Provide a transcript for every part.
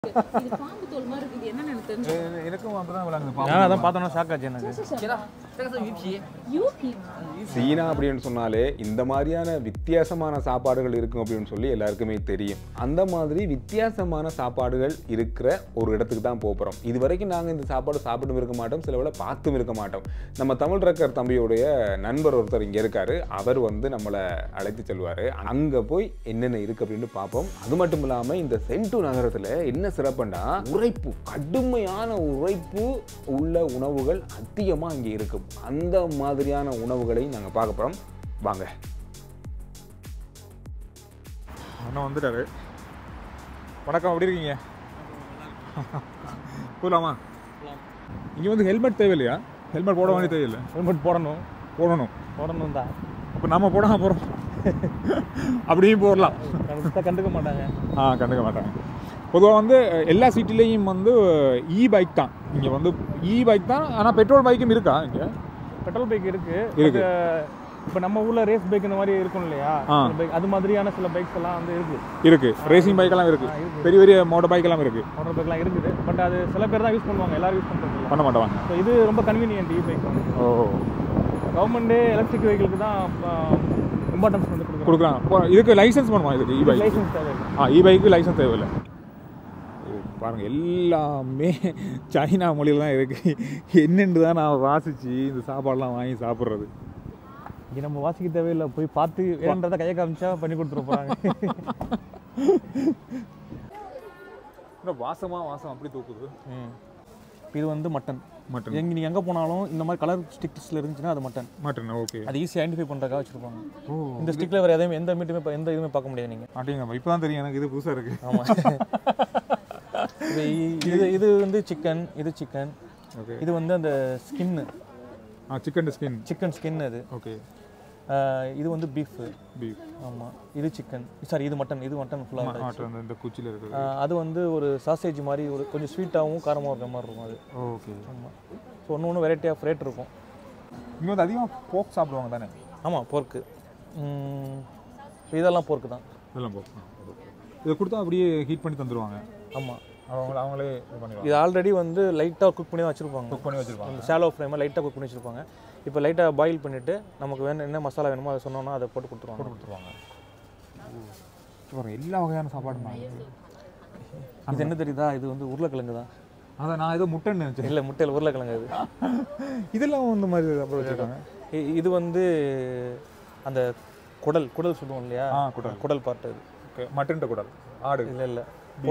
இது பாம்பு தோல் மாதிரி இருக்குது என்னன்னு எனக்கு தெரிஞ்சு எனக்கும் அப்பதான் விளங்குது நான் அதான் பார்த்தோன்னா ஷாக் ஆச்சு எனக்கு சீனா அப்படின்னு சொன்னாலே இந்த மாதிரியான வித்தியாசமான சாப்பாடுகள் இருக்கும் அப்படின்னு சொல்லி எல்லாருக்குமே தெரியும். அந்த மாதிரி வித்தியாசமான சாப்பாடுகள் இருக்கிற ஒரு இடத்துக்கு தான் போகிறோம். இது வரைக்கும் நாங்கள் இந்த சாப்பாடு சாப்பிட்டும் இருக்க மாட்டோம், சில வேளை பார்த்தும் இருக்க மாட்டோம். நம்ம தமிழ் ரக்கர் தம்பியுடைய நண்பர் ஒருத்தர் இங்கே இருக்காரு. அவர் வந்து நம்மளை அழைத்து செல்வார். அங்கே போய் என்னென்ன இருக்குது அப்படின்னு பார்ப்போம். அது மட்டும் இல்லாமல் இந்த சென்டு நகரத்தில் என்ன சிறப்புன்னா உரைப்பு, கடுமையான உரைப்பு உள்ள உணவுகள் அதிகமாக இங்கே இருக்கும். அந்த மாதிரியான உணவுகளை நாங்கள் பார்க்க போகிறோம். வாங்க. அண்ணா வந்துட்டாரு. வணக்கம், எப்படி இருக்கீங்க? போகலாமா? இங்கே வந்து ஹெல்மெட் தேவையில்லையா? ஹெல்மெட் போட வேண்டிய தேவையில்லை. ஹெல்மெட் போடணும் தான். அப்போ நம்ம போடாம போகிறோம். அப்படியும் போடலாம். கண்டுக்க மாட்டாங்க. கண்டுக்க மாட்டாங்க. பொதுவாக வந்து எல்லா சிட்டிலையும் வந்து இ பைக் தான். இங்கே வந்து இ பைக் தான். ஆனால் பெட்ரோல் பைக்கும் இருக்கா? இங்கே பெட்ரோல் பைக் இருக்கு. இப்போ நம்ம ஊரில் ரேஸ் பைக் இந்த மாதிரி இருக்கும் இல்லையா, அது மாதிரியான சில பைக்ஸ் எல்லாம் வந்து இருக்கு. ரேசிங் பைக்கெல்லாம் இருக்கு. பெரிய பெரிய மோட்டர் பைக்கெல்லாம் இருக்குது. பட் அது சில பேர் தான் யூஸ் பண்ணுவாங்க, எல்லாரும் யூஸ் பண்ண மாட்டாங்க. ஸோ இது ரொம்ப கன்வீனியன்ட் இ பைக். கவர்மெண்ட்டே எலக்ட்ரிக் வெஹிக்கிளுக்கு தான் இம்பார்ட்டன்ஸ் வந்து கொடுக்குறாங்க. இதுக்கு லைசன்ஸ் பண்ணுவாங்க. இதுக்கு இ பைக் லைசன்ஸ் தேவையில்லை. இ பைக்கு லைசன்ஸ் தேவையில்லை. பாருங்கள், எல்லாமே சைனா மொழியில் தான் இருக்குது. என்னென்று தான் நான் வாசித்து இந்த சாப்பாடெலாம் வாங்கி சாப்பிட்றது. இங்கே நம்ம வாசிக்க தேவையில்லை, போய் பார்த்து வேணுன்றதை கையை காமிச்சா பண்ணி கொடுத்துட்டு போகிறாங்க. வாசம் அப்படி தூக்குது. இது வந்து மட்டன். நீங்கள் எங்கே போனாலும் இந்த மாதிரி கலர் ஸ்டிக்ஸில் இருந்துச்சுன்னா அது மட்டன். ஓகே. அது ஈஸியாக ஐடென்டிஃபை பண்ணுறதுக்காக வச்சுருப்பாங்க. இந்த ஸ்டிக்கில் வேறு எதையும் எந்த மீட்டுமே எந்த இதுவுமே பார்க்க முடியாது நீங்கள். அப்படிங்க, இப்போ தான் தெரியும் எனக்கு. இது புதுசாக இருக்குது. ஆமாம். இது வந்து சிக்கன். இது வந்து அந்த ஸ்கின்னு. சிக்கன் ஸ்கின் அது. ஓகே. இது வந்து பீஃப். ஆமாம். இது சிக்கன். சாரி, இது மட்டன் ஃபுல்லாக இந்த குச்சியில் இருக்குது. அது வந்து ஒரு சாசேஜ் மாதிரி, ஒரு கொஞ்சம் ஸ்வீட்டாகவும் காரமாக இருக்கிற மாதிரி இருக்கும் அது. ஓகே. ஆமாம். ஸோ ஒன்று வெரைட்டி ஆஃப் ரேட் இருக்கும். இங்கே வந்து அதிகமாக போர்க் சாப்பிடுவாங்க தானே? ஆமாம், போர்க்கு. இதெல்லாம் போர்க்கு தான். இதெல்லாம் போர்க். இதை கொடுத்தா அப்படியே ஹீட் பண்ணி தந்துடுவாங்க. ஆமாம், அவங்களே இது பண்ணிடுவாங்க. இது ஆல்ரெடி வந்து லைட்டாக குக் பண்ணி வச்சுருப்பாங்க. அந்த ஷாலோ ஃப்ளேமை லைட்டாக குக் பண்ணி வச்சுருப்பாங்க. இப்போ லைட்டாக பாயில் பண்ணிவிட்டு நமக்கு என்ன மசாலா வேணுமோ அதை சொன்னோன்னா அதை போட்டு கொடுத்துருவாங்க. எல்லா வகையான சாப்பாடும். இது என்ன தெரியுதா? இது வந்து உருளைக்கிழங்கு தான். அதை நான் ஏதோ முட்டைன்னு நினச்சேன். இல்லை, முட்டையில் உருளைக்கிழங்கு. அது இதெல்லாம் இந்த மாதிரி அப்புறம் வச்சுருக்காங்க. இது வந்து அந்த குடல் சொல்லுவோம் இல்லையா, குடல் பார்ட். அது ஓகே. மட்டன் குடல். ஆடு இல்லை.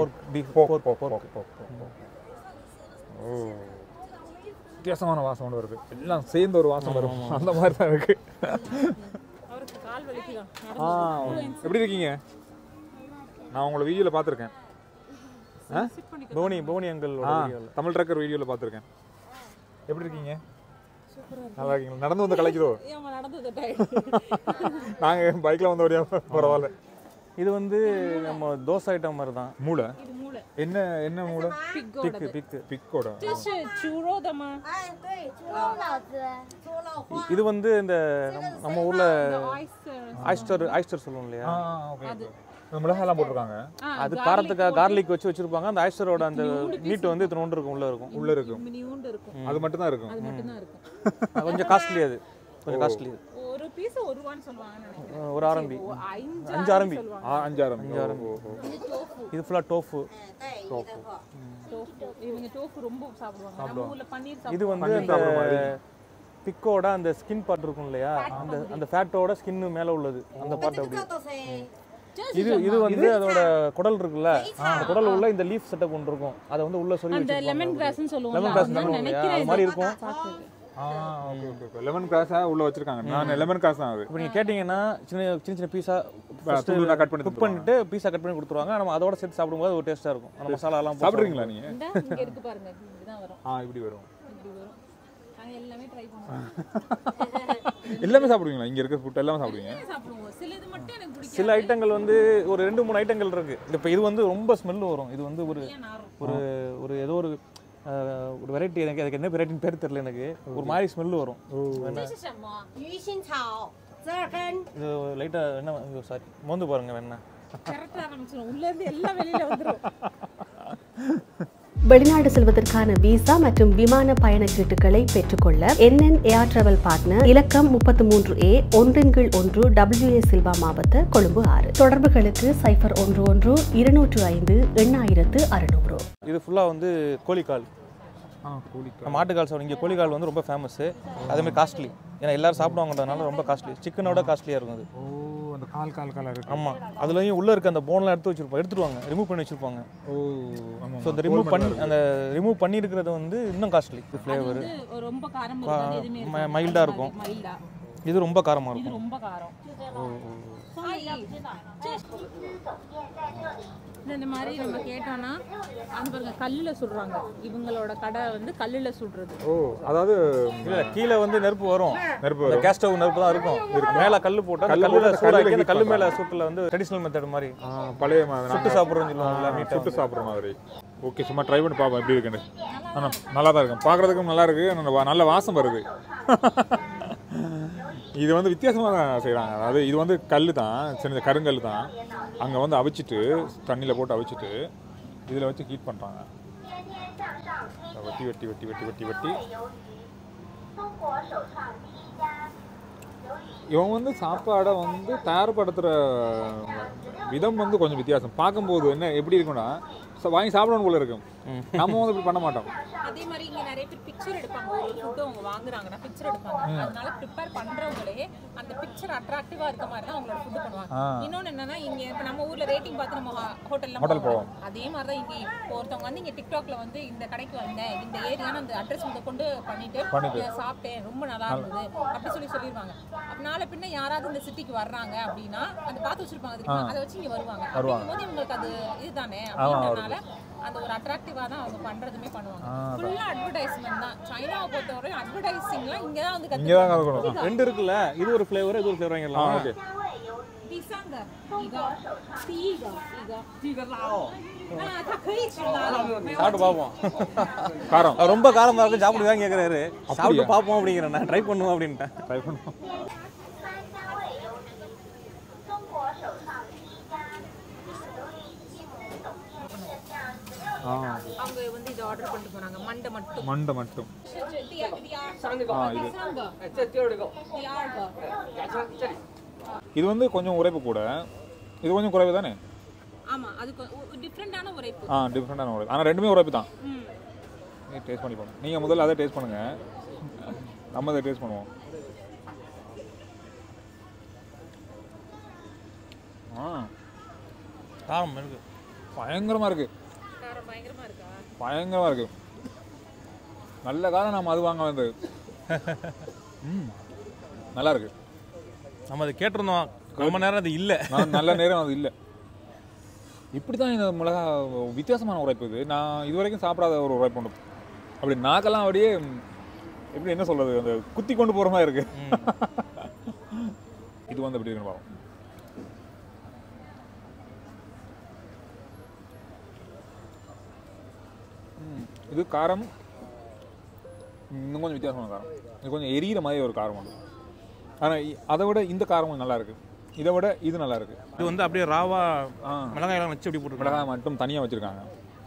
வித்தியாசமான வாசம் ஒன்று வருது. எல்லாம் சேர்ந்து ஒரு வாசம் வரும். அந்த மாதிரி தான் இருக்கு. எப்படி இருக்கீங்க? நான் உங்களை வீடியோவில் பார்த்துருக்கேன். போனி அங்கிள் தமிழ் ட்ரக்கர் வீடியோவில் பார்த்துருக்கேன். எப்படி இருக்கீங்க? நல்லா இருக்கீங்களா? நடந்து வந்து கலைக்கிறோம். நாங்கள் பைக்கில் வந்த வழியா பரவாயில்ல. இது வந்து நம்ம தோசை ஐட்டம் மாதிரி தான். மூளை. என்ன மூளை? பிக்கோட. இது வந்து இந்த நம்ம ஊர்ல ஆயிஸ்டர் சொல்லுவோம் இல்லையா, மிளகாலாம் போட்டிருக்காங்க. அது காரத்துக்காக கார்லிக் வச்சிருப்பாங்க. அந்த ஆயிஸ்டரோட அந்த மீட் வந்து இத்தனை இருக்கும், உள்ள இருக்கும். அது மட்டும் தான் இருக்கும். கொஞ்சம் காஸ்ட்லி. அது கொஞ்சம் காஸ்ட்லி. ஒரு பீஸ் 1 ரூபான்னு சொல்வாங்க. ஒரு ஆரம்பி 5 ஆரம்பி. இது ஃபுல்லா டோஃபு. இவங்க டோஃபு ரொம்ப சாப்பிடுவாங்க. நம்ம ஊர்ல பன்னீர் சாப்பிடுவாங்க. இது வந்து அந்த பிக்கோட அந்த ஸ்கின் பார்ட் இருக்கும் இல்லையா, அந்த ஃபேட்டோட ஸ்கின் மேல உள்ளது அந்த பார்ட். அப்படி இது வந்து அதோட குடல் இருக்குல்ல, அந்த குடல் உள்ள இந்த லீஃப் செட்டப் ஒன்று இருக்கும். அதை வந்து உள்ள சொல்லி அந்த லெமன் கிராஸ்னு சொல்லுவாங்க. லெமன் கிராஸ் அந்த மாதிரி இருக்கும். ஓகே. லெமன் கிராஸா உள்ள வச்சிருக்காங்க. நான் லெமன் கிராஸ் தான் அது. இப்போ நீங்க கேட்டிங்கன்னா சின்ன பீஸா கட் பண்ணிட்டு பீஸா கட் பண்ணி கொடுத்துருவாங்க. நம்ம அதோட சேர்த்து சாப்பிடும்போது ஒரு டேஸ்டா இருக்கும். அந்த மசாலா எல்லாம் சாப்பிடுறீங்களா நீங்க? இங்க இருக்கு பாருங்க, இதுதான் வரும். இப்படி வரும். நான் எல்லாமே ட்ரை பண்ணுவேன். எல்லாமே சாப்பிடுவீங்களா? இங்க இருக்க ஃபுட் எல்லாமே சாப்பிடுவீங்க? சாப்பிடுவோம். சில இது மட்டும் எனக்கு பிடிக்கும். சில ஐட்டங்கள் வந்து ஒரு 2-3 ஐட்டங்கள் இருக்கு. இப்போ இது வந்து ரொம்ப ஸ்மெல் வரும். இது வந்து ஒரு ஏதோ ஒரு வெரைட்டி. எனக்கு அதுக்கு என்ன வெரைட்டின்னு பேர் தெரியல. எனக்கு ஒரு மாதிரி ஸ்மெல் வரும். இது லைட்டா என்ன, சாரி, மோந்து பாருங்க வேணா. கரெக்டா ஆரம்பிச்சிரும். உள்ள இருந்து எல்லாம் வெளியில வந்துரும். வெளிநாடு செல்வதற்கான விசா மற்றும் விமான பயணச்சீட்டுகளை பெற்றுக்கொள்ள NN Air Travel Partner இலக்கம் 33A 1/1 WA சில்வா மாவட்ட கொழும்பு 6. தொடர்புகளுக்கு 011 205 8600. இது ஃபுல்லா வந்து கோழிக்கால். மாட்டுக்கால் சாப்பிடும். இங்கே கோழிக்கால் வந்து ரொம்ப ஃபேமஸ். அதேமாதிரி காஸ்ட்லி. ஏன்னா எல்லாரும் சாப்பிடுவாங்கன்றதுனால ரொம்ப காஸ்ட்லி. சிக்கனோட காஸ்ட்லியாக இருக்கும் அது. ஓ அந்த கால் இருக்கு. ஆமாம், அதுலேயும் உள்ளே இருக்க அந்த போன்லாம் எடுத்துருவாங்க, ரிமூவ் பண்ணி வச்சுருப்பாங்க. ஓ ஆமாம். ஸோ அந்த ரிமூவ் பண்ணியிருக்கிறது வந்து இன்னும் காஸ்ட்லி. ஃப்ளேவர் ரொம்ப காரம் இருக்காது, எதுவுமே மைல்டாக இருக்கும். இது ரொம்ப காரமாக இருக்கும். ரொம்ப காரம். இந்த மாதிரி நம்ம கேட்டோம்னா அந்த பாருங்க கல்லில் சுடுறாங்க. இவங்களோட கடை வந்து கல்லில் சுடுறது. ஓ அதாவது இல்லை கீழே வந்து நெருப்பு வரும். கேஸ் ஸ்டவ் நெருப்பு தான் இருக்கும். மேலே கல் போட்டு கல்லில் சூடாக்கி அந்த கல் மேலே சுட்டில் வந்து ட்ரெடிஷ்னல் மெத்தட் மாதிரி பழைய மாதிரி சுட்டு சாப்பிட்றோன்னு சொல்லுவாங்க. சுட்டு சாப்பிட்ற மாதிரி. ஓகே, சும்மா ட்ரை பண்ணி பார்ப்போம் எப்படி இருக்குன்னு. ஆனால் நல்லா தான் இருக்கும், பார்க்குறதுக்கும் நல்லா இருக்குது, நல்ல வாசம் வருது. இது வந்து வித்தியாசமாக தான் செய்கிறாங்க. அதாவது இது வந்து கல் தான், சின்ன கருங்கல் தான். அங்கே வந்து அவிச்சிட்டு தண்ணியில் போட்டு அவிச்சிட்டு இதில் வச்சு ஹீட் பண்ணுறாங்க. வெட்டி வெட்டி வெட்டி வெட்டி வெட்டி வெட்டி இவங்க வந்து சாப்பாடை வந்து தயார்படுத்துகிற விதம் வந்து கொஞ்சம் வித்தியாசம். பார்க்கும்போது என்ன எப்படி இருக்குன்னா வாங்கி சாப்பிடணும் போல இருக்கும். நம்ம வந்து இப்படி பண்ண மாட்டோம். அதே மாதிரி இங்க நிறைய பேர் பிக்சர் எடுப்பாங்க. ஒரு ஃபுட் அவங்க வாங்குறாங்கன்னா பிக்சர் எடுப்பாங்க. அதனால ப்ரிப்பேர் பண்றவங்களே அந்த பிக்சர் அட்ராக்டிவா இருக்க மாதிரி தான் அவங்களோட ஃபுட் பண்ணுவாங்க. இன்னொன்னு என்னன்னா இங்க இப்ப நம்ம ஊர்ல ரேட்டிங் பார்த்து நம்ம ஹோட்டல்ல போவோம். அதே மாதிரி தான் இங்க ஒருத்தவங்க வந்து இங்க டிக்டாக்ல வந்து இந்த கடைக்கு வந்தேன், இந்த ஏரியான அந்த அட்ரஸ் வந்து கொண்டு பண்ணிட்டு சாப்பிட்டேன், ரொம்ப நல்லா இருந்தது அப்படி சொல்லிடுவாங்க. அதனால பின்ன யாராவது இந்த சிட்டிக்கு வர்றாங்க அப்படின்னா அதை பார்த்து வச்சிருப்பாங்க, அதை வச்சு இங்க வருவாங்க. அப்படிங்கும்போது இவங்களுக்கு அது இதுதானே அப்படின்றதுனால அந்த ஒரு அட்ராக்டிவா தான் அவங்க பண்றதுமே பண்ணுவாங்க. ஃபுல்லா அட்வர்டைஸ்மென்ட் தான். சைனாவை பொறுத்தவரை அட்வர்டைசிங்லாம் இங்க தான் வந்து கத்துக்கணும். ரெண்டு இருக்குல்ல, இது ஒரு ஃப்ளேவர், இது ஒரு ஃப்ளேவர் வாங்கிடலாம். ஓகே. டிசாங்க இகா தீகா இகா லாओ அது கை சாப்பிட்டு பாப்போம். காரம் ரொம்ப காரமா இருக்கு, சாப்பிடுவாங்க கேக்குறாரு. சாப்பிட்டு பாப்போம் அப்படிங்கறேன், நான் ட்ரை பண்ணுவோம் அப்படின்ட்டேன். ட்ரை பண்ணுவோம். அவங்க வந்து இது ஆர்டர் பண்ணிட்டு போறாங்க. மண்டை மட்டும். இது வந்து கொஞ்சம் உரைப்பு கூட, இது கொஞ்சம் குறைவு தானே? ஆமா, அது டிஃபரண்டான உரைப்பு. டிஃபரண்டான உரைப்பு. ஆனா ரெண்டுமே உரைப்பு தான். டேஸ்ட் பண்ணி பாருங்க. நீங்க முதல்ல அதை டேஸ்ட் பண்ணுங்க, நம்ம அதை டேஸ்ட் பண்ணுவோம். காரம் இருக்கு, பயங்கரமா இருக்கு. பயங்கரமா இருக்கா? பயங்கரமா இருக்கு. நல்ல காரம். நாம அது வாங்க வந்தது. நல்லா இருக்கு. நம்ம அதை கேட்டிருந்தோம், ரொம்ப நேரம் அது இல்லை. நல்ல நேரம் அது இல்லை. இப்படி தான் இந்த மிளகா வித்தியாசமான உரைப்பு. இது நான் இது வரைக்கும் சாப்பிடாத ஒரு உரைப்பு உண்டு. அப்படி நாக்கெல்லாம் அப்படியே எப்படி என்ன சொல்றது, அந்த குத்தி கொண்டு போகிற மாதிரி இருக்கு. இது வந்து எப்படி இருக்குன்னு பார்ப்போம். இது காரம் இன்னும் கொஞ்சம் வித்தியாசமான காரம். இது கொஞ்சம் எரியிற மாதிரி ஒரு காரம் உண்டு. ஆனால் அதை விட இந்த காரம் கொஞ்சம் நல்லா இருக்கு. இதை விட இது நல்லா இருக்கு. இது வந்து அப்படியே ராவா மிளகாயெல்லாம் வச்சு அப்படி போட்டு மிளகாய் மட்டும் தனியாக வச்சிருக்காங்க.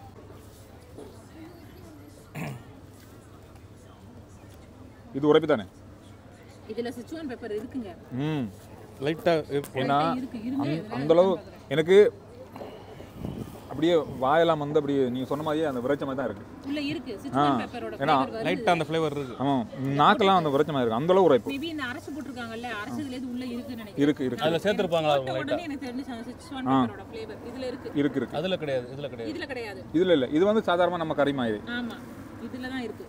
இது உரைப்பு தானே? இதுல சிச்சுவான் பெப்பர் இருக்குங்க. லைட்டா. ஏன்னா அந்த அளவு எனக்கு அப்படியே வாயெல்லாம் வந்து அப்படியே நீங்க சொன்ன மாதிரியே அந்த விரைச்ச மாதிரி தான் இருக்கு. உள்ள இருக்கு சிச்சுவான் பெப்பரோட ஏன்னா லைட்டா அந்த ஃப்ளேவர் இருக்கு. ஆமா, நாக்கெல்லாம் அந்த விரைச்ச மாதிரி இருக்கு. அந்த அளவு உரைப்பு. மேபி இந்த அரசு போட்டுருக்காங்கல்ல, அரசுல இது உள்ள இருக்குன்னு நினைக்கிறேன். இருக்கு. அதுல சேர்த்திருப்பாங்களா லைட்டா? எனக்கு தெரிஞ்ச சிச்சுவான் பெப்பரோட ஃப்ளேவர் இதுல இருக்கு. அதுல கிடையாது, இதுல இல்ல. இது வந்து சாதாரண நம்ம கறி மாதிரி. ஆமா, இதுல தான் இருக்கு.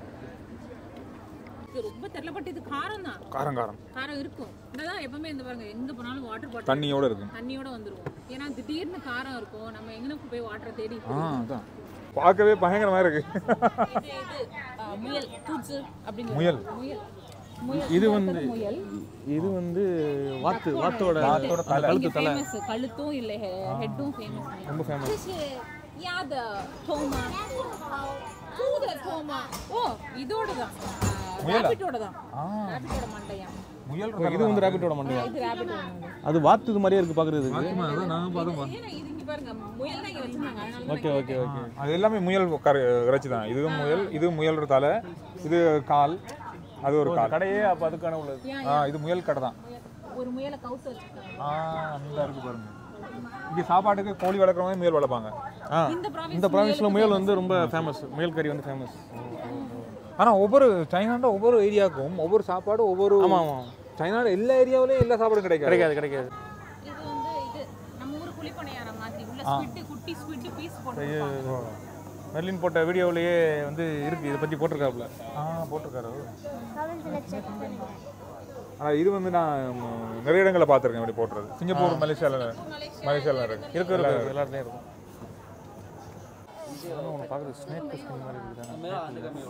இது ரொம்ப தெரியல, பட் இது காரம் தான். காரம் இருக்கும். இதான் எப்பவுமே இந்த பாருங்க, எங்க போனாலும் வாட்டர் பாட்டில் தண்ணியோட வந்துரும். ஏன்னா திடீர்னு காரம் இருக்கும், நம்ம எங்கனுக்கு போய் வாட்டர் தேடி. அதான் பார்க்கவே பயங்கரமா இருக்கு. இது முயல் தூச்சு அப்படிங்க. முயல். இது வந்து வாத்தோட கழுத்தும் இல்ல ஹெட்டும் ஃபேமஸ். ரொம்ப ஃபேமஸ். யாத தோமா தூத தோமா. ஓ இதோட தான், ரேபிட்டோட தான். ரேபிட்டோட மண்டையா. முயல் இது வந்து ரேபிட்டோட மண்டையா? இது ரேபிட் அது வாத்து இது மாதிரியே இருக்கு பார்க்குறது. அதான் நாங்கள் பார்த்தோம். ஏன்னா இது இங்க பாருங்க முயல் தான் இங்க வச்சிருந்தாங்க அதனால ஓகே ஓகே ஓகே. அது எல்லாமே முயல் இறைச்சி தான். இதுவும் முயல், இது முயல் தலை, இது கால், அது ஒரு கால். கடையே அப்போ அதுக்கான உள்ளது. இது முயல் கடை தான். ஒரு முயலை கவுத்து வச்சிருக்காங்க. அந்த இருக்கு பாருங்க. இங்கே சாப்பாட்டுக்கு கோழி வளர்க்குறவங்க முயல் வளர்ப்பாங்க. இந்த ப்ராவின்ஸில் முயல் வந்து ரொம்ப ஃபேமஸ். முயல் கறி வந்து ஃபேமஸ். ஆனால் ஒவ்வொரு சைனாண்ட ஒவ்வொரு ஏரியாவுக்கும் ஒவ்வொரு சாப்பாடு ஒவ்வொரு. ஆமாம் ஆமாம். சைனாவில் எல்லா ஏரியாவிலையும் எல்லா சாப்பாடும் கிடைக்காது. கிடைக்காது. இது வந்து இது நம்ம ஊர் குழிப்பனையார மாதிரி உள்ள ஸ்குவிட் குட்டி ஸ்குவிட் பீஸ் போட்டு மெர்லின் போட்ட வீடியோவிலேயே வந்து இருக்கு, இதை பற்றி போட்டிருக்காப்புல. போட்டிருக்காரு. ஆனால் இது வந்து நான் நிறைய இடங்களில் பார்த்துருக்கேன் இப்படி போட்டுறது. சிங்கப்பூர், மலேசியாவில் இருக்கு எல்லாத்துலேயும் இருக்கும். ஒன்று பார்க்குறது ஸ்னேக் ஸ்கின் மாதிரி இருக்குது.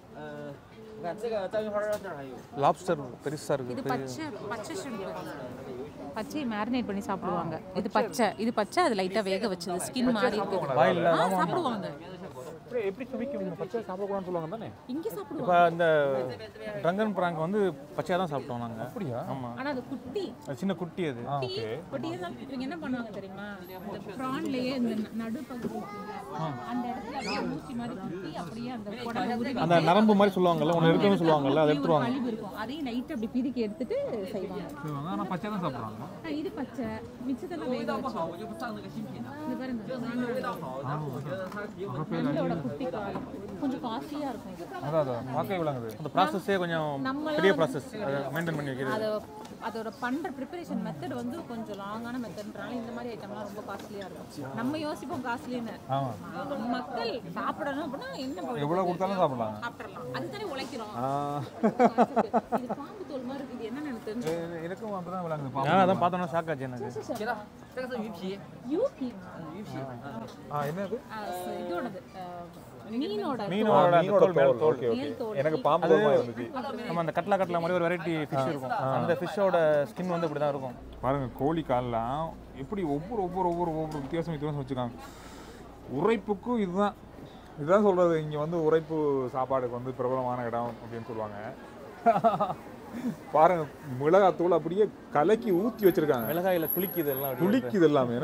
லாப்ஸ்டர் பெருசாக இருக்குது. இது பச்சை பச்சை மேரினேட் பண்ணி சாப்பிடுவாங்க. இது பச்சை அது லைட்டா வேக வச்சது ஸ்கின் மாதிரி இருக்கு. வாயில சாப்பிடுவாங்க. எப்படி சுவிக்கும்? பச்சை சாப்பிடக்கூடாதுன்னு சொல்லுவாங்க தானே? இங்க சாப்பிடுவாங்க. இப்போ இந்த ட்ரங்கன் பிராங்க் வந்து பச்சையாக தான் சாப்பிட்டோம் நாங்கள். அப்படியா? ஆமாம். ஆனா அது குட்டி சின்ன குட்டி அது. ஓகே. குட்டி இவங்க என்ன பண்ணுவாங்க தெரியுமா? இந்த ப்ரான்லயே இந்த நடு பகுதி அந்த இடத்துல அப்படியே ஊசி மாதிரி குட்டி அப்படியே அந்த குடலை உருவி அந்த நரம்பு மாதிரி சொல்லுவாங்கல்ல, ஒன்று இருக்குன்னு சொல்லுவாங்க, அதை எடுத்துருவாங்க. கழிவு இருக்கும். அதையும் லைட் அப்படி பிரிக்கி எடுத்துட்டு செய்வாங்க. ஆனால் பச்சை தான் சாப்பிட்றாங்க. இது பச்சை மிச்சத்தெல்லாம் வேக வச்சு இது பாருங்க. குட்டி காலம் கொஞ்சம் காஸ்ட்லியா இருக்கும். அதான் பார்க்கவே விளங்குது. அந்த ப்ராசஸே கொஞ்சம் பெரிய ப்ராசஸ், அதை மெயின்டைன் பண்ணி வைக்கிறது. அதோட பண்ற ப்ரிப்பரேஷன் மெத்தட் வந்து கொஞ்சம் லாங்கான மெத்தட்னால இந்த மாதிரி ஐட்டம்லாம் ரொம்ப காஸ்ட்லியா இருக்கும். நம்ம யோசிப்போம் காஸ்ட்லின்னு. மக்கள் சாப்பிடணும் அப்படின்னா என்ன எவ்வளவு கொடுத்தாலும் சாப்பிடலாம். அதுதானே உழைக்கிறோம். இது பாம்பு தோல் மாதிரி இருக்குது. என்ன நினைச்சு எனக்கும் அப்படிதான் விளங்குது. நான் அதான் பார்த்தோன்னா ஷாக் ஆச்சு எனக்கு. என்னது? இதோடது மீனோட தோல். எனக்கு பாம்பு தோல் மாதிரி இருந்துச்சு. நம்ம அந்த கட்லா மாதிரி ஒரு வெரைட்டி ஃபிஷ் இருக்கும். அந்த ஃபிஷ்ஷோட ஸ்கின் வந்து இப்படி தான் இருக்கும். பாருங்க, கோழி கால்லாம் எப்படி ஒவ்வொரு வித்தியாசம் வச்சுருக்காங்க. உரைப்புக்கும் இதுதான் சொல்றது. இங்கே வந்து உரைப்பு சாப்பாடுக்கு வந்து பிரபலமான இடம் அப்படின்னு சொல்லுவாங்க. பாருங்க, மிளகாத்தூள் அப்படியே கலக்கி ஊற்றி வச்சிருக்காங்க. மிளகாயில் குளிக்குது எல்லாமே.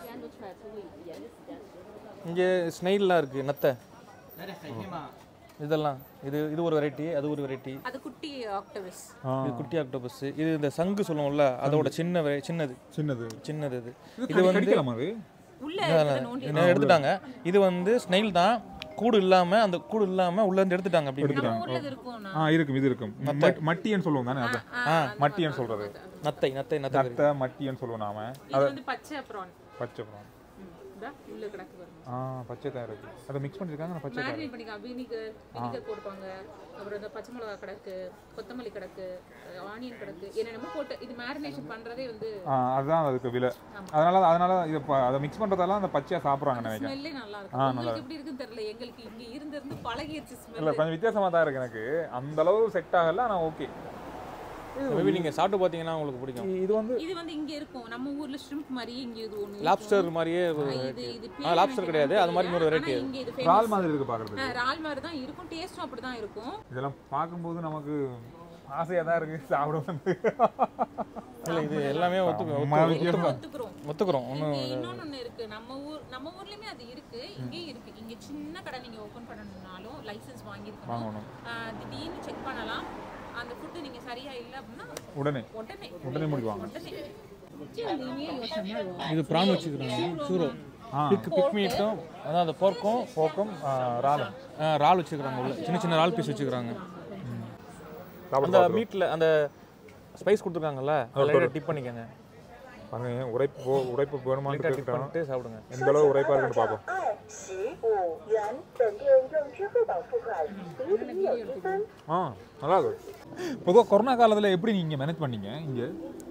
இங்கே ஸ்னைல்லாம் இருக்கு, நத்தை, இதெல்லாம். இது ஒரு வெரைட்டி, அது ஒரு வெரைட்டி. அது குட்டி ஆக்டோபஸ். இது குட்டி ஆக்டோபஸ். இது இந்த சங்கு சொல்லுவோம்ல, அதோட சின்னது இது. இது வந்து உள்ள எடுத்துட்டாங்க. இது வந்து ஸ்னைல் தான். கூடு இல்லாம உள்ள இருந்து எடுத்துட்டாங்க. அப்படி இது இருக்கும். மட்டின்னு சொல்லுவோம் தானே? அதான் மட்டின்னு சொல்றது. நத்தை மட்டின்னு சொல்லுவோம் நாம. இது வந்து பச்சை ப்ரான். உள்ள கிடக்கு பாருங்க. பச்சை தான் இருக்கு. அதை மிக்ஸ் பண்ணிருக்காங்க. பச்சை மேரினேட் பண்ணிக்க வினிகர் போடுவாங்க. அப்புறம் இந்த பச்சை மிளகாய் கிடக்கு, கொத்தமல்லி கிடக்கு, ஆனியன் கிடக்கு, என்னென்னமோ போட்டு இது மேரினேஷன் பண்றதே வந்து அதுதான் அதுக்கு விலை. அதனால இது அதை மிக்ஸ் பண்றதால அந்த பச்சையா சாப்பிடுறாங்க நினைக்கிறேன். ஸ்மெல்லே நல்லா இருக்கு. உங்களுக்கு எப்படி இருக்குன்னு தெரியல. எங்களுக்கு இங்க இருந்து பழகிருச்சு ஸ்மெல். இல்ல, கொஞ்சம் வித்தியாசமா தான் இருக்கு. எனக்கு அந்த அளவு செட் ஆகல. ஆனா ஓகே. மேபி நீங்க சாப்பிட்டு பாத்தீங்கன்னா உங்களுக்கு பிடிக்கும். இது வந்து இங்க இருக்கும். நம்ம ஊர்ல ஷ்ரிம்ப் மாதிரி இங்க இது ஒண்ணு. லாப்ஸ்டர் மாதிரியே லாப்ஸ்டர் கிடையாது, அது மாதிரி ஒரு வெரைட்டி. இறால் மாதிரி இருக்கு பாக்குறது. இறால் மாதிரி தான் இருக்கும். டேஸ்டும் அப்படி தான் இருக்கும். இதெல்லாம் பாக்கும்போது நமக்கு ஆசையா தான் இருக்கு சாப்பிடுவோம். இல்ல, இது எல்லாமே ஒத்துக்குறோம். இன்னொன்னு இருக்கு. நம்ம ஊர்லயுமே அது இருக்கு. இங்கேயும் இருக்கு. இங்க சின்ன கடை நீங்க ஓபன் பண்ணணும்னாலும் லைசென்ஸ் வாங்கிருக்கணும். திடீர்னு செக் பண்ணலாம். அந்த ஃபுட் நீங்க சரியா இல்ல அப்படினா உடனே முடிவாங்க. இது பிரான் வச்சிருக்காங்க. சூரோ பிக் மீட்டும், அதான் அந்த போர்க்கும் ரால் வச்சிருக்காங்க. உள்ள சின்ன ரால் பீஸ் வச்சிருக்காங்க. அந்த மீட்ல அந்த ஸ்பைஸ் கொடுத்துருக்காங்கல்ல, அதில் டிப் பண்ணிக்கங்க. பாருங்க, உரைப்பு வேணுமான்னு டிப் பண்ணிட்டு சாப்பிடுங்க. எந்த அளவு உரைப்பா இருக்குன்னு பார்ப்போம். நல்லா இருக்கு. பொதுவாக கொரோனா காலத்தில் எப்படி நீங்கள் மேனேஜ் பண்ணீங்க? இங்கே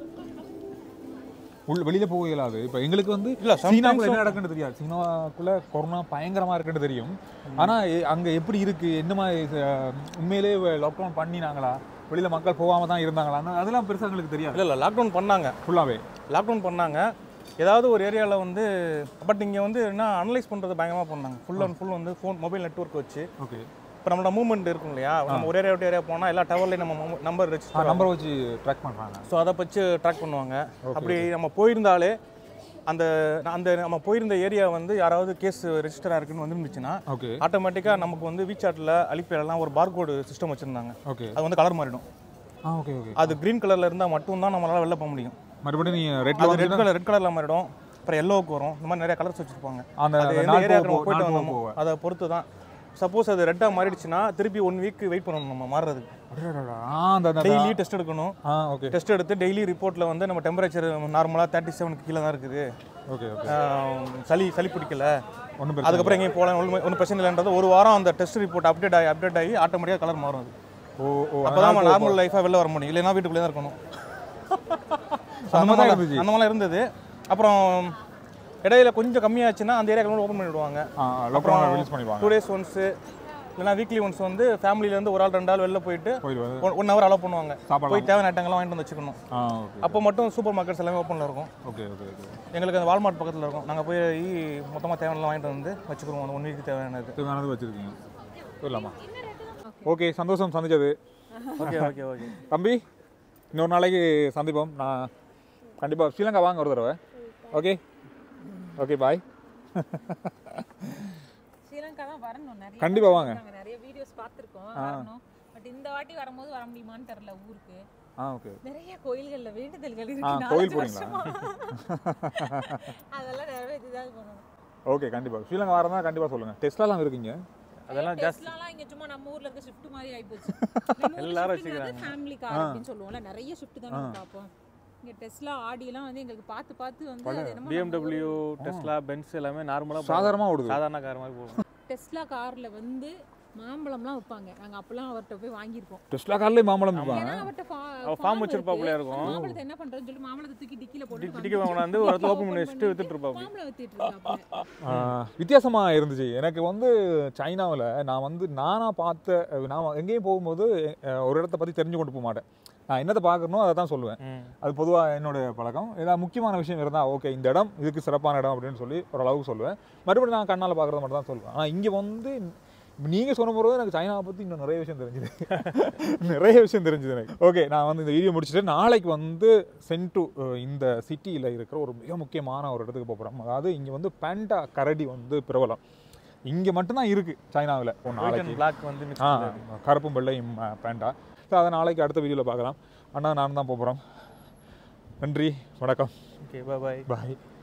வெளியில் போக இயலாது. இப்போ எங்களுக்கு வந்து சீனாவுக்குள்ள என்ன நடக்குன்னு தெரியாது. சீனாவுக்குள்ள கொரோனா பயங்கரமாக இருக்குன்னு தெரியும். ஆனால் அங்கே எப்படி இருக்குது, என்ன மாதிரி உண்மையிலே லாக்டவுன் பண்ணினாங்களா, வெளியில் மக்கள் போகாமல் தான் இருந்தாங்களான்னு அதெல்லாம் பெருசாக எங்களுக்கு தெரியாது. இல்லை, லாக்டவுன் பண்ணாங்க. ஃபுல்லாகவே லாக்டவுன் பண்ணாங்க. ஏதாவது ஒரு ஏரியாவில் வந்து, பட் இங்கே வந்து என்ன அனலைஸ் பண்ணுறது பயங்கரமாக பண்ணாங்க. ஃபுல் அண்ட் ஃபுல் வந்து மொபைல் நெட்வொர்க் வச்சு இப்போ நம்மளோட மூவ்மெண்ட் இருக்கும் இல்லையா, நம்ம ஒரே ஏரியா போனால் எல்லா டவர்லையும் நம்ம நம்பர் வச்சு ட்ராக் பண்ணுறாங்க. ஸோ அதை வச்சு ட்ராக் பண்ணுவாங்க. அப்படி நம்ம போயிருந்தாலே அந்த நம்ம போயிருந்த ஏரியா வந்து யாராவது கேஸ் ரெஜிஸ்டராக இருக்குன்னு வந்துருந்துச்சுன்னா ஆட்டோமேட்டிக்காக நமக்கு வந்து வீசாட்டில் அலிப்பேலாம் ஒரு பார்கோடு சிஸ்டம் வச்சுருந்தாங்க. அது வந்து கலர் மாறிடும். அது க்ரீன் கலரில் இருந்தால் மட்டும்தான் நம்மளால் வெளில போக முடியும். மறுபடியும் நீங்கள் ரெட் கலரில் மாறிடும், அப்புறம் எல்லோவுக்கு வரும். இந்த மாதிரி நிறைய கலர்ஸ் வச்சுருப்பாங்க. அது எந்த ஏரியாவுக்கு நம்ம போயிட்டு வந்தோமோ அதை பொறுத்து தான். சப்போஸ் அது ரெட்டாக மாறிடுச்சுன்னா திருப்பி 1 வீக் வெயிட் பண்ணணும் நம்ம மாறுறதுக்கு. டெய்லி டெஸ்ட் எடுக்கணும். டெஸ்ட் எடுத்து டெய்லி ரிப்போர்ட்டில் வந்து நம்ம டெம்பரேச்சர் நார்மலாக 37 கீழே தான் இருக்குது, சளி பிடிக்கல, அதுக்கப்புறம் எங்கேயும் போகலாம், ஒன்றும் பிரச்சனை இல்லைன்றது ஒரு வாரம் அந்த டெஸ்ட் ரிப்போர்ட் அப்டேட் ஆகி ஆட்டோமேட்டிக்காக கலர் மாறும். அது அப்போ தான் நம்ம நார்மல் லைஃபாக வெளில வர முடியும், இல்லைன்னா வீட்டுக்குள்ளே தான் இருக்கணும். அந்த மாதிரிலாம் இருந்தது. அப்புறம் இடையில கொஞ்சம் கம்மியாச்சுன்னா அந்த ஏரியாக்கள் ஓப்பன் பண்ணி விடுவாங்க. அப்புறம் 2 days ஒன்ஸு இல்லைனா வீக்லி ஒன்ஸ் வந்து ஃபேமிலியிலேருந்து ஒரு ஆள் 2 ஆள் வெளில போயிட்டு 1 hour அலோவ் பண்ணுவாங்க. போய் தேவையான ஐட்டங்கள்லாம் வாங்கிட்டு வந்து வச்சுக்கணும். அப்போ மட்டும் சூப்பர் மார்க்கெட்ஸ் எல்லாமே ஓப்பனில் இருக்கும். எங்களுக்கு அந்த வால்மார்ட் பக்கத்தில் இருக்கும். நாங்கள் போய் மொத்தமாக தேவையான வாங்கிட்டு வந்து வச்சுக்கிறோம். 1 வீக்கு தேவையானது வச்சுருக்கீங்க. சொல்லலாமா? ஓகே, சந்தோஷம் சந்திச்சது. ஓகே தம்பி, இன்னொரு நாளைக்கு சந்திப்போம். நான் கண்டிப்பாக ஸ்ரீலங்கா வாங்க ஒரு தடவை. Okay bye. ஸ்ரீலங்கா தான் வரணும். கண்டிப்பா வாங்க. நிறைய வீடியோஸ் பார்த்திருக்கோம், வரணும். பட் இந்த வாட்டி வரும்போது வர முடியுமான்னு தெரியல. ஊருக்கு நிறைய கோயில்கள்ல வேண்டுதல்கள் இருக்கு. கோயில் போறீங்களா? அதெல்லாம் நிறைவேற்றிதான் பண்ணணும். ஓகே, கண்டிப்பா ஸ்ரீலங்கா வரதா கண்டிப்பா சொல்லுங்க. டெஸ்லாலாம் இருக்கீங்க. அதெல்லாம் டெஸ்லாலாம் இங்க சும்மா நம்ம ஊர்ல இருக்க ஷிஃப்ட் மாதிரி ஆயி போச்சு. எல்லாரும் வச்சிருக்காங்க ஃபேமிலி கார் அப்படினு சொல்லுவோம்ல, நிறைய ஷிஃப்ட் தான் நம்ம பாப்போம். இங்க டெஸ்லா ஆடி எல்லாம் வந்து எங்களுக்கு பார்த்து வந்து அது என்னமோ BMW, டெஸ்லா, பென்ஸ் எல்லாமே நார்மலா சாதாரணமா ஓடுது. சாதாரண கார் மாதிரி போகும். டெஸ்லா கார்ல வந்து மாம்பழம்லாம் வைப்பாங்க. நாங்க அப்பலாம் அவர்ட்ட போய் வாங்கியிருக்கோம். டெஸ்லா கார்லயே மாம்பழம் வைப்பாங்க. ஏன்னா அவர்ட்ட ஃபார்ம் வச்சிருப்பாப்ல இருக்கும். மாம்பழத்தை என்ன பண்றதுன்னு சொல்லி மாம்பழத்தை தூக்கி டிக்கில போட்டு டிக்கி வாங்குனாந்து ஒரு இடத்துல ஓபன் பண்ணி வச்சிட்டு வித்துட்டு இருப்பாங்க. மாம்பழம் வித்துட்டு இருக்காங்க. வித்தியாசமா இருந்துச்சு. எனக்கு வந்து சைனாவில் நான் வந்து நானா பார்த்த, நான் எங்கேயும் போகும்போது ஒரு இடத்த பற்றி தெரிஞ்சு கொண்டு போக மாட்டேன். நான் என்னத்தை பார்க்கணும் அதை தான் சொல்லுவேன். அது பொதுவாக என்னோட பழக்கம். ஏதாவது முக்கியமான விஷயம் இருந்தால் ஓகே இந்த இடம் இதுக்கு சிறப்பான இடம் அப்படின்னு சொல்லி ஓரளவுக்கு சொல்லுவேன். மறுபடியும் நான் கண்ணால் பார்க்குறத மட்டும் தான் சொல்லுவேன். ஆனால் இங்கே வந்து நீங்கள் சொன்ன போது எனக்கு சைனாவை பற்றி இன்னும் நிறைய விஷயம் தெரிஞ்சுது. எனக்கு ஓகே, நான் வந்து இந்த வீடியோ முடிச்சுட்டு நாளைக்கு வந்து சென்டு இந்த சிட்டியில் இருக்கிற ஒரு மிக முக்கியமான ஒரு இடத்துக்கு போகிறோம். அதாவது இங்கே வந்து பேண்டா கரடி வந்து பிரபலம். இங்கே மட்டும்தான் இருக்குது சைனாவில். நாளைக்கு பிளாக் வந்து கருப்பும் வெள்ளையும் பேண்டா. ஸோ அதை நாளைக்கு அடுத்த வீடியோவில் பார்க்கலாம். அண்ணா நான் தான் போகிறோம். நன்றி, வணக்கம். ஓகே, பாய்.